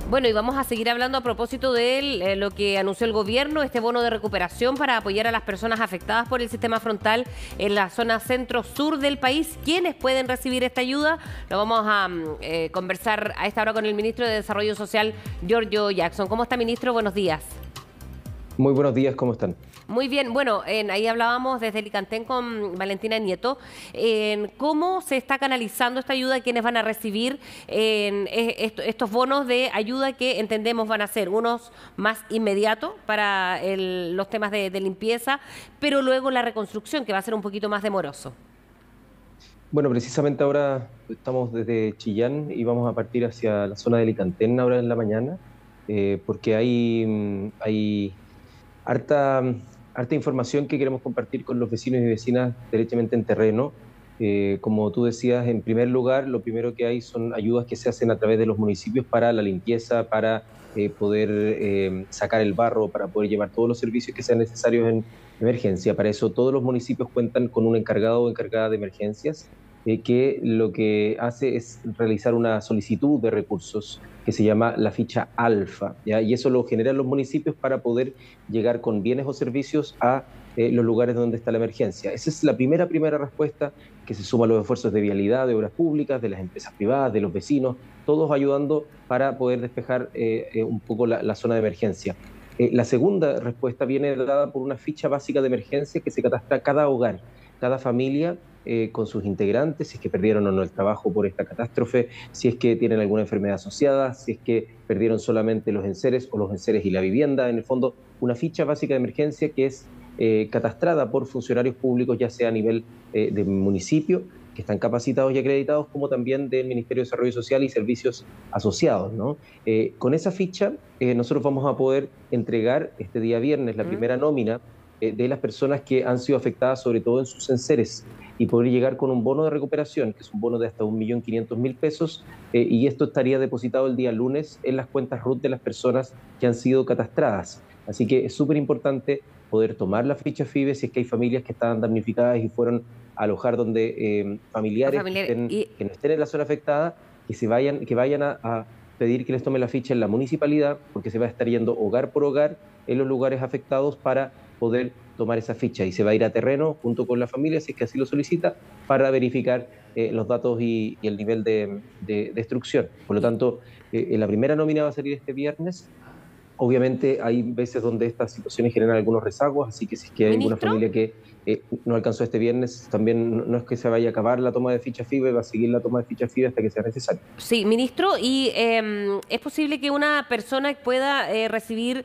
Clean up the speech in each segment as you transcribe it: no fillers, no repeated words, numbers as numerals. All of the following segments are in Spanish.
Bueno, y vamos a seguir hablando a propósito de lo que anunció el gobierno, este bono de recuperación para apoyar a las personas afectadas por el sistema frontal en la zona centro-sur del país. ¿Quiénes pueden recibir esta ayuda? Lo vamos a conversar a esta hora con el ministro de Desarrollo Social, Giorgio Jackson. ¿Cómo está, ministro? Buenos días. Muy buenos días, ¿cómo están? Muy bien, bueno, ahí hablábamos desde Licantén con Valentina Nieto, en cómo se está canalizando esta ayuda, quiénes van a recibir estos bonos de ayuda que entendemos van a ser unos más inmediatos para los temas de limpieza, pero luego la reconstrucción, que va a ser un poquito más demoroso. Bueno, precisamente ahora estamos desde Chillán y vamos a partir hacia la zona de Licantén ahora en la mañana, porque hay harta información que queremos compartir con los vecinos y vecinas derechamente en terreno. Como tú decías, en primer lugar, lo primero que hay son ayudas que se hacen a través de los municipios para la limpieza, para poder sacar el barro, para poder llevar todos los servicios que sean necesarios en emergencia. Para eso todos los municipios cuentan con un encargado o encargada de emergencias que lo que hace es realizar una solicitud de recursos que se llama la ficha alfa, ¿ya? Y eso lo generan los municipios para poder llegar con bienes o servicios a los lugares donde está la emergencia. Esa es la primera respuesta, que se suma a los esfuerzos de vialidad, de obras públicas, de las empresas privadas, de los vecinos, todos ayudando para poder despejar un poco la zona de emergencia. La segunda respuesta viene dada por una ficha básica de emergencia que se catastra cada hogar, cada familia, con sus integrantes, si es que perdieron o no el trabajo por esta catástrofe, si es que tienen alguna enfermedad asociada, si es que perdieron solamente los enseres o los enseres y la vivienda. En el fondo, una ficha básica de emergencia que es catastrada por funcionarios públicos, ya sea a nivel de municipio, que están capacitados y acreditados, como también del Ministerio de Desarrollo Social y servicios asociados, ¿no? Con esa ficha nosotros vamos a poder entregar este día viernes la primera nómina de las personas que han sido afectadas, sobre todo en sus enseres, y poder llegar con un bono de recuperación, que es un bono de hasta 1.500.000 pesos, y esto estaría depositado el día lunes en las cuentas RUT de las personas que han sido catastradas. Así que es súper importante poder tomar la ficha FIBE si es que hay familias que estaban damnificadas y fueron a alojar donde familiares que no estén en la zona afectada, que vayan a pedir que les tome la ficha en la municipalidad, porque se va a estar yendo hogar por hogar en los lugares afectados para poder tomar esa ficha, y se va a ir a terreno junto con la familia, si es que así lo solicita, para verificar los datos y el nivel de destrucción. Por lo tanto, la primera nómina va a salir este viernes. Obviamente hay veces donde estas situaciones generan algunos rezagos, así que si es que hay alguna familia que no alcanzó este viernes, también no es que se vaya a acabar la toma de ficha FIBE, va a seguir la toma de ficha FIBE hasta que sea necesario. Sí, ministro, ¿y es posible que una persona pueda recibir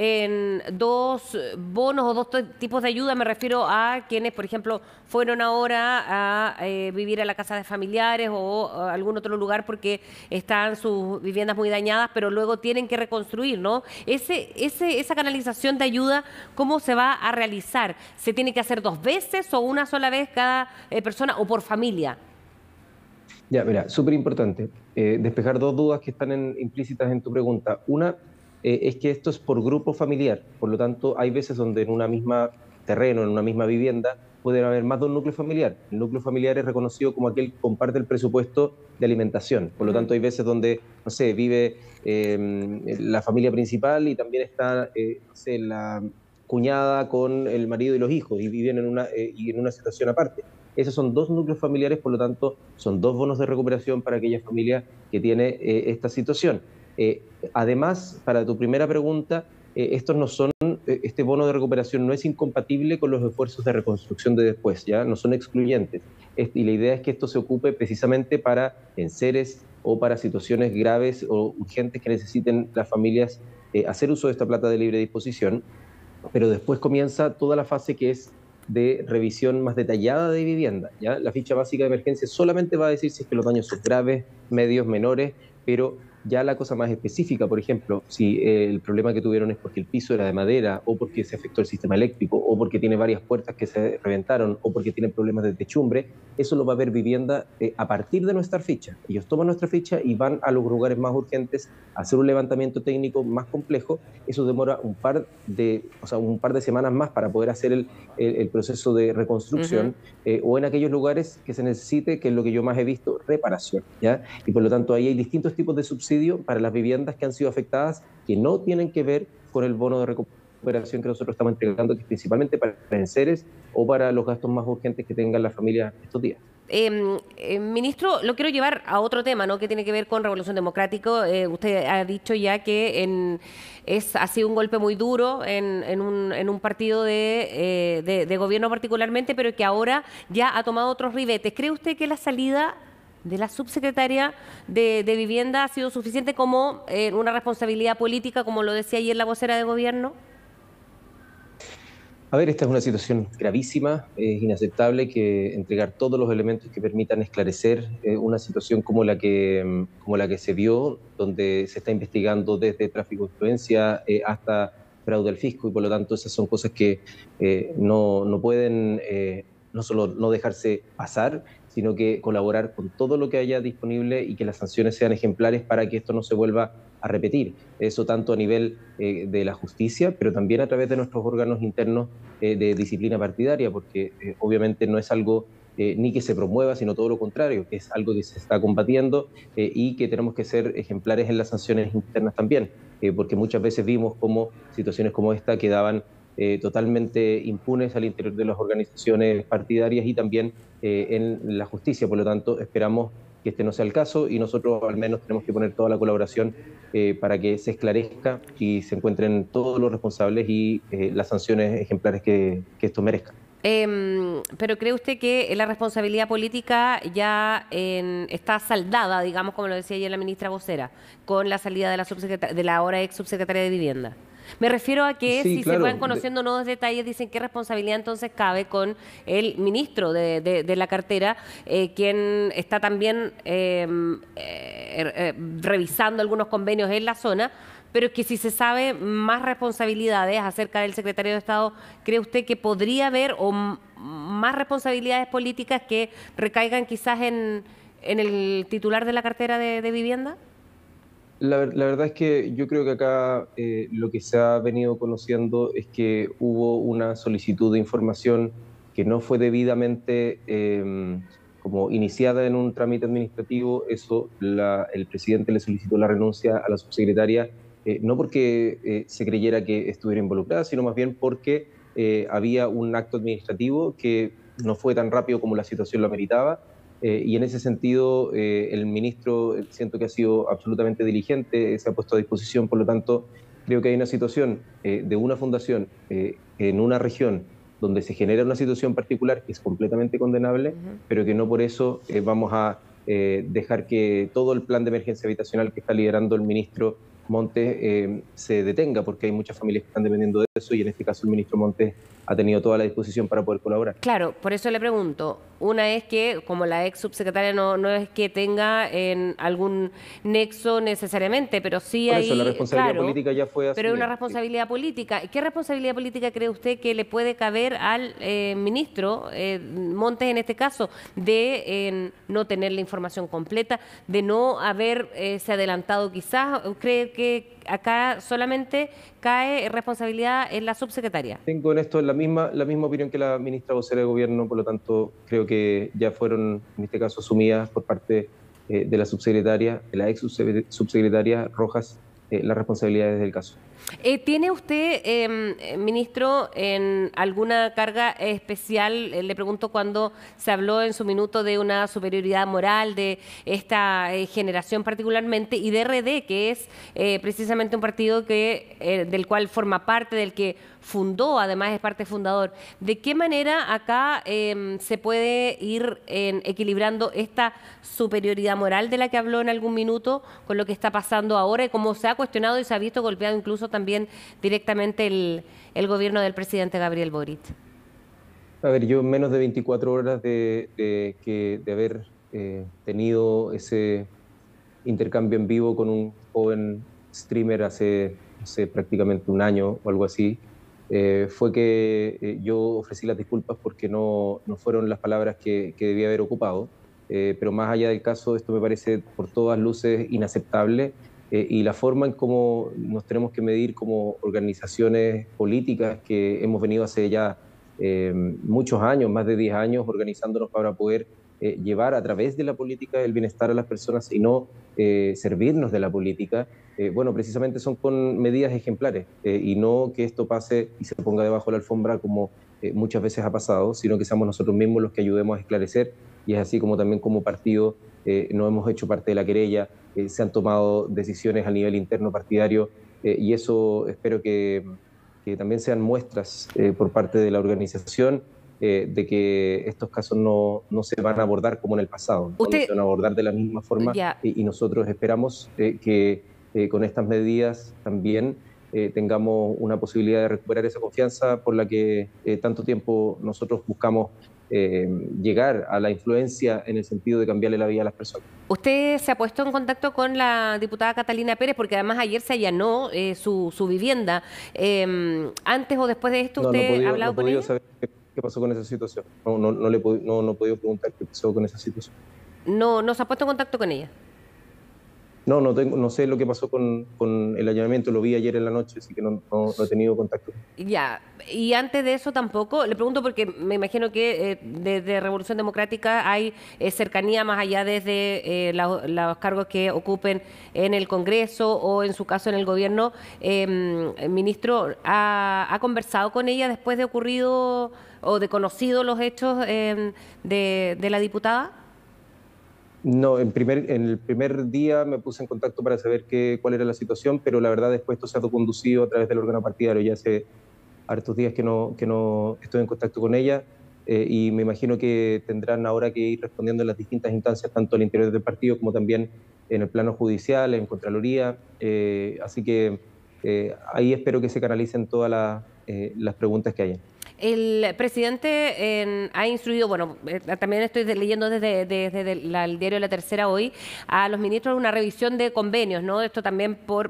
dos bonos o dos tipos de ayuda? Me refiero a quienes, por ejemplo, fueron ahora a vivir a la casa de familiares o a algún otro lugar porque están sus viviendas muy dañadas, pero luego tienen que reconstruir, ¿no? Esa canalización de ayuda, ¿cómo se va a realizar? ¿Se tiene que hacer dos veces o una sola vez cada persona o por familia? Ya, mira, súper importante despejar dos dudas que están implícitas en tu pregunta. Una es que esto es por grupo familiar, por lo tanto hay veces donde en una misma terreno, en una misma vivienda, pueden haber más de un núcleo familiar. El núcleo familiar es reconocido como aquel que comparte el presupuesto de alimentación, por lo tanto hay veces donde, no sé, vive la familia principal y también está, no sé, la cuñada con el marido y los hijos y viven en una situación aparte. Esos son dos núcleos familiares, por lo tanto, son dos bonos de recuperación para aquella familia que tiene esta situación. Además, para tu primera pregunta, este bono de recuperación no es incompatible con los esfuerzos de reconstrucción de después, ¿ya? No son excluyentes. Y la idea es que esto se ocupe precisamente para enseres o para situaciones graves o urgentes que necesiten las familias hacer uso de esta plata de libre disposición, pero después comienza toda la fase que es de revisión más detallada de vivienda, ¿ya? La ficha básica de emergencia solamente va a decir si es que los daños son graves, medios, menores, pero ya la cosa más específica, por ejemplo, si el problema que tuvieron es porque el piso era de madera, o porque se afectó el sistema eléctrico, o porque tiene varias puertas que se reventaron, o porque tiene problemas de techumbre, eso lo va a ver vivienda a partir de nuestra ficha. Ellos toman nuestra ficha y van a los lugares más urgentes a hacer un levantamiento técnico más complejo. Eso demora un par de semanas más para poder hacer el proceso de reconstrucción, o en aquellos lugares que se necesite, que es lo que yo más he visto, reparación, ¿ya? Y por lo tanto ahí hay distintos tipos de subsidios subsidio para las viviendas que han sido afectadas, que no tienen que ver con el bono de recuperación que nosotros estamos entregando, que es principalmente para enseres o para los gastos más urgentes que tengan las familias estos días. Ministro, lo quiero llevar a otro tema, ¿no? Que tiene que ver con Revolución Democrática. Usted ha dicho ya que ha sido un golpe muy duro en un partido de gobierno particularmente, pero que ahora ya ha tomado otros ribetes. ¿Cree usted que la salida de la subsecretaria de Vivienda ha sido suficiente como una responsabilidad política, como lo decía ayer la vocera de gobierno? A ver, esta es una situación gravísima, es inaceptable que entregar todos los elementos que permitan esclarecer una situación como la que se vio, donde se está investigando desde tráfico de influencia hasta fraude al fisco, y por lo tanto esas son cosas que no pueden no solo no dejarse pasar, sino que colaborar con todo lo que haya disponible y que las sanciones sean ejemplares para que esto no se vuelva a repetir. Eso tanto a nivel de la justicia, pero también a través de nuestros órganos internos de disciplina partidaria, porque obviamente no es algo ni que se promueva, sino todo lo contrario, que es algo que se está combatiendo y que tenemos que ser ejemplares en las sanciones internas también, porque muchas veces vimos cómo situaciones como esta quedaban totalmente impunes al interior de las organizaciones partidarias y también en la justicia. Por lo tanto, esperamos que este no sea el caso y nosotros al menos tenemos que poner toda la colaboración para que se esclarezca y se encuentren todos los responsables y las sanciones ejemplares que esto merezca. Pero ¿cree usted que la responsabilidad política ya está saldada, digamos, como lo decía ayer la ministra vocera, con la salida de de la ahora ex subsecretaria de Vivienda? Me refiero a que Sí, si se claro. van conociendo nuevos detalles, dicen qué responsabilidad entonces cabe con el ministro de la cartera, quien está también revisando algunos convenios en la zona, pero que si se sabe más responsabilidades acerca del secretario de Estado, ¿cree usted que podría haber más responsabilidades políticas que recaigan quizás en el titular de la cartera de vivienda? La verdad es que yo creo que acá lo que se ha venido conociendo es que hubo una solicitud de información que no fue debidamente como iniciada en un trámite administrativo. Eso el presidente le solicitó la renuncia a la subsecretaria, no porque se creyera que estuviera involucrada, sino más bien porque había un acto administrativo que no fue tan rápido como la situación lo ameritaba. Y en ese sentido, el ministro siento que ha sido absolutamente diligente, se ha puesto a disposición, por lo tanto, creo que hay una situación de una fundación en una región donde se genera una situación particular que es completamente condenable, pero que no por eso vamos a dejar que todo el plan de emergencia habitacional que está liderando el ministro Montes se detenga, porque hay muchas familias que están dependiendo de eso y en este caso el ministro Montes ha tenido toda la disposición para poder colaborar. Claro, por eso le pregunto. Una es que, como la ex subsecretaria no es que tenga en algún nexo necesariamente, pero sí Por hay, eso la responsabilidad claro, política ya fue pero es asumida. una responsabilidad política. ¿Qué responsabilidad política cree usted que le puede caber al ministro Montes en este caso de no tener la información completa, de no haberse adelantado quizás? ¿Cree que acá solamente cae responsabilidad en la subsecretaria? Tengo en esto la misma opinión que la ministra vocera de gobierno, por lo tanto creo que ya fueron en este caso asumidas por parte de la subsecretaria, de la ex subsecretaria Rojas, las responsabilidades del caso. ¿Tiene usted, ministro, en alguna carga especial? Le pregunto cuando se habló en su minuto de una superioridad moral de esta generación particularmente y de RD, que es precisamente un partido del cual forma parte, del que fundó, además es parte fundador. ¿De qué manera acá se puede ir equilibrando esta superioridad moral de la que habló en algún minuto con lo que está pasando ahora y cómo se ha cuestionado y se ha visto golpeado incluso también directamente el gobierno del presidente Gabriel Boric? A ver, yo en menos de 24 horas de haber tenido ese intercambio en vivo con un joven streamer hace, no sé, prácticamente un año o algo así, fue que yo ofrecí las disculpas porque no fueron las palabras que debía haber ocupado. Pero más allá del caso, esto me parece por todas luces inaceptable y la forma en cómo nos tenemos que medir como organizaciones políticas que hemos venido hace ya muchos años, más de 10 años, organizándonos para poder llevar a través de la política el bienestar a las personas y no servirnos de la política, bueno, precisamente son con medidas ejemplares y no que esto pase y se ponga debajo de la alfombra como muchas veces ha pasado, sino que seamos nosotros mismos los que ayudemos a esclarecer, y es así como también como partido no hemos hecho parte de la querella, se han tomado decisiones a nivel interno partidario y eso espero que también sean muestras por parte de la organización de que estos casos no se van a abordar como en el pasado, no Usted, se van a abordar de la misma forma ya, y nosotros esperamos que con estas medidas también tengamos una posibilidad de recuperar esa confianza por la que tanto tiempo nosotros buscamos llegar a la influencia en el sentido de cambiarle la vida a las personas. ¿usted se ha puesto en contacto con la diputada Catalina Pérez? Porque además ayer se allanó su vivienda. ¿Antes o después de esto No, no he usted ha podido, no he hablado con podido ella? saber qué pasó con esa situación. No he podido preguntar qué pasó con esa situación. No, no se ha puesto en contacto con ella. No sé lo que pasó con el allanamiento, lo vi ayer en la noche, así que no he tenido contacto. Ya, y antes de eso tampoco, le pregunto porque me imagino que desde Revolución Democrática hay cercanía más allá desde los cargos que ocupen en el Congreso o en su caso en el gobierno. Ministro, ¿ha conversado con ella después de ocurrido o de conocido los hechos de la diputada? No, en el primer día me puse en contacto para saber cuál era la situación, pero la verdad después esto se ha conducido a través del órgano partidario. Ya hace hartos días que no estoy en contacto con ella y me imagino que tendrán ahora que ir respondiendo en las distintas instancias, tanto al interior del partido como también en el plano judicial, en Contraloría. Así que ahí espero que se canalicen todas las preguntas que haya. El presidente ha instruido, bueno, también estoy leyendo desde el diario La Tercera hoy, a los ministros una revisión de convenios, ¿no? Esto también por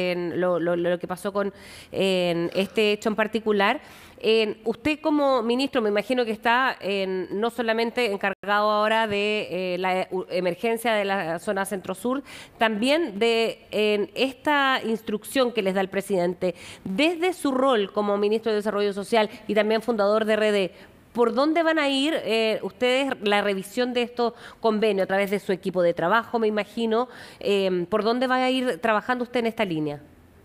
lo que pasó con este hecho en particular. Usted como ministro, me imagino que está no solamente encargado ahora de la emergencia de la zona centro-sur, también de esta instrucción que les da el presidente, desde su rol como ministro de Desarrollo Social y también fundador de RD. ¿Por dónde van a ir ustedes la revisión de estos convenios? A través de su equipo de trabajo, me imagino. ¿Por dónde va a ir trabajando usted en esta línea?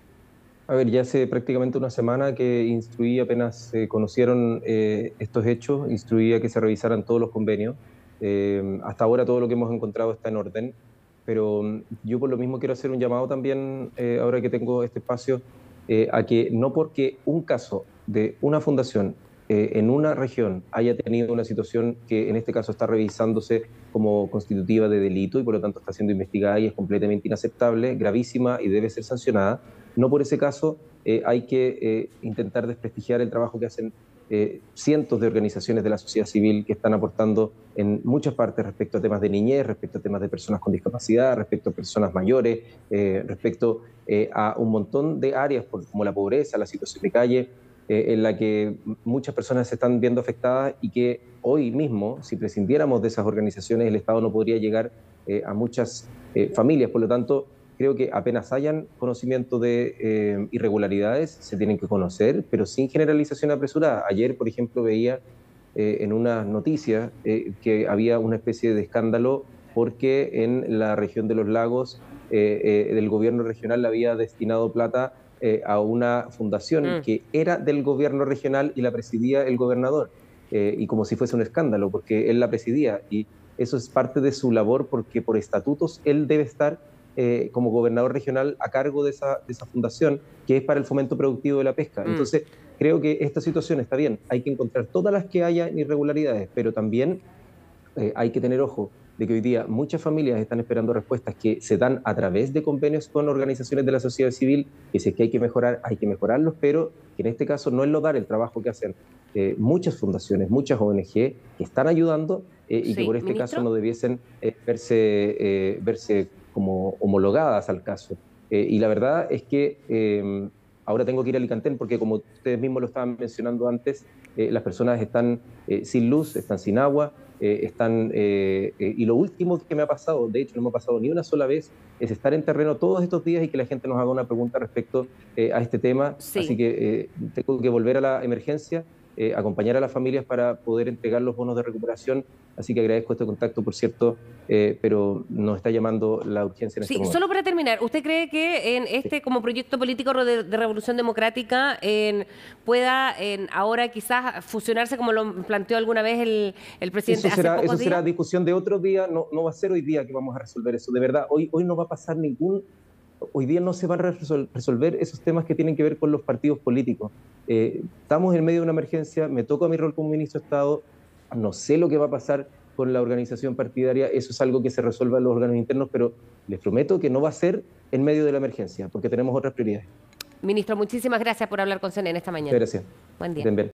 A ver, ya hace prácticamente una semana que instruí, apenas se conocieron estos hechos, instruí a que se revisaran todos los convenios. Hasta ahora todo lo que hemos encontrado está en orden, pero yo por lo mismo quiero hacer un llamado también, ahora que tengo este espacio, a que no porque un caso de una fundación en una región haya tenido una situación que en este caso está revisándose como constitutiva de delito y por lo tanto está siendo investigada y es completamente inaceptable, gravísima y debe ser sancionada, no por ese caso hay que intentar desprestigiar el trabajo que hacen cientos de organizaciones de la sociedad civil que están aportando en muchas partes respecto a temas de niñez, respecto a temas de personas con discapacidad, respecto a personas mayores, respecto a un montón de áreas como la pobreza, la situación de calle, en la que muchas personas se están viendo afectadas y que hoy mismo, si prescindiéramos de esas organizaciones, el Estado no podría llegar a muchas familias. Por lo tanto, creo que apenas hayan conocimiento de irregularidades, se tienen que conocer, pero sin generalización apresurada. Ayer, por ejemplo, veía en una noticia que había una especie de escándalo porque en la región de los lagos el gobierno regional había destinado plata a una fundación Mm. que era del gobierno regional y la presidía el gobernador, y como si fuese un escándalo, porque él la presidía, y eso es parte de su labor, porque por estatutos él debe estar como gobernador regional a cargo de esa fundación, que es para el fomento productivo de la pesca. Mm. Entonces, creo que esta situación está bien, hay que encontrar todas las que haya irregularidades, pero también hay que tener ojo de que hoy día muchas familias están esperando respuestas que se dan a través de convenios con organizaciones de la sociedad civil, que si es que hay que mejorarlos, pero que en este caso no es lodar el trabajo que hacen muchas fundaciones, muchas ONG que están ayudando y que Sí, por este caso ministro. no debiesen verse como homologadas al caso. Y la verdad es que ahora tengo que ir a Alicantén porque como ustedes mismos lo estaban mencionando antes, las personas están sin luz, están sin agua, y lo último que me ha pasado, de hecho no me ha pasado ni una sola vez, es estar en terreno todos estos días y que la gente nos haga una pregunta respecto a este tema, así Sí. que tengo que volver a la emergencia acompañar a las familias para poder entregar los bonos de recuperación. Así que agradezco este contacto, por cierto, pero nos está llamando la urgencia en este momento. Solo para terminar, ¿usted cree que en este como proyecto político de Revolución Democrática pueda ahora quizás fusionarse como lo planteó alguna vez el presidente hace pocos días? Eso será discusión de otro día, no va a ser hoy día que vamos a resolver eso. De verdad, hoy no va a pasar hoy día no se van a resolver esos temas que tienen que ver con los partidos políticos. Estamos en medio de una emergencia, me toca mi rol como ministro de Estado, no sé lo que va a pasar con la organización partidaria, eso es algo que se resuelva en los órganos internos, pero les prometo que no va a ser en medio de la emergencia, porque tenemos otras prioridades. Ministro, muchísimas gracias por hablar con CNN esta mañana. Gracias. Buen día.